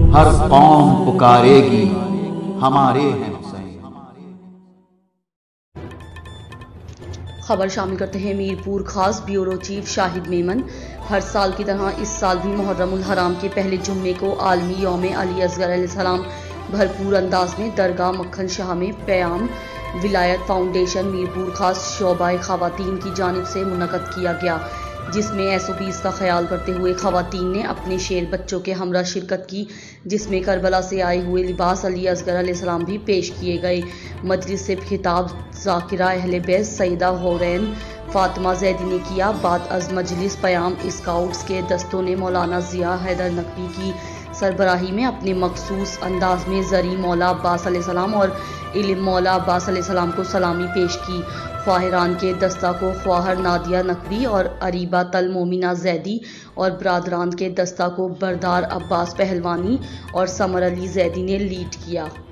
हर कौम पुकारेगी हमारे हैं हुसैन। खबर शामिल करते हैं मीरपुर खास ब्यूरो चीफ शाहिद मेमन। हर साल की तरह इस साल भी मुहर्रमुल हराम के पहले जुम्मे को आलमी यौम अली असगर अलैहिस्सलाम भरपूर अंदाज में दरगाह मक्खन शाह में क़याम विलायत फाउंडेशन मीरपुर खास शोबा खवातीन की जानिब से मुनक़द किया गया, जिसमें SOPs का ख्याल करते हुए खवातीन ने अपने शेर बच्चों के हमरा शिरकत की, जिसमें करबला से आए हुए लिबास अली असगर अलैहिस्सलाम भी पेश किए गए। मजलिस से खिताब ज़ाकिरा अहले बैत सईदा हुरैन फातिमा ज़ैदी ने किया। बाद अज़ मजलिस क़याम स्काउट्स के दस्तों ने मौलाना ज़िया हैदर नकवी की सरबराही में अपने मखसूस अंदाज में ज़री मौला अब्बास अलैहिस्सलाम और इल्म मौला अब्बास अलैहिस्सलाम को सलामी पेश की। ख्वाहिरान के दस्ता को ख्वाहर नादिया नकवी और अरीबा तल मोमिना ज़ैदी और बरादरान के दस्ता को बरदार अब्बास पहलवानी और समर अली ज़ैदी ने लीड किया।